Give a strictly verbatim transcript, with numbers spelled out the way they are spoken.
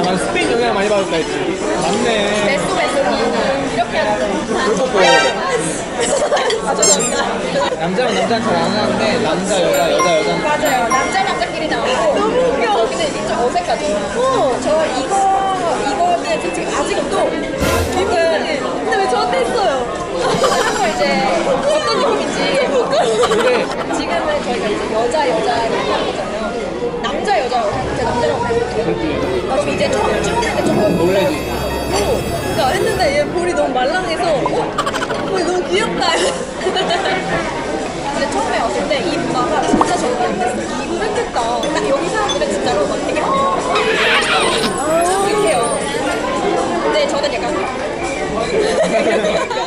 난 스페인 영향 많이 받았다 했지. 맞네. 메소 메소 이렇게 하는 그리고 아 죄송합니다. 남자랑 남자는 잘 안 하는데 남자 여자 여자 여자는 맞아요. 남자 남자끼리 나오고 너무 웃겨. 근데 이게 좀 어색하죠. 어. 저 이거 이거는 지금 아직도 기분이 근데 왜 저한테 했어요? 한번 이제 어떤 느낌인지 근데 지금은 저희가 이제 여자 여자를 하는 거잖아요. 남자 여자라고 제 남자라고 생각해요. 그럼 이제 처음 처음에는 조금 놀래지. 그러니까 했는데 얘 볼이 너무 말랑해서 어? 볼이 너무 귀엽다. 근데 처음에 왔을 때 이 누나가 진짜 저를 깜짝했어. 이거 했겠다. 딱 여기 사람들은 진짜로 막 되게 이렇게요. 근데 저는 약간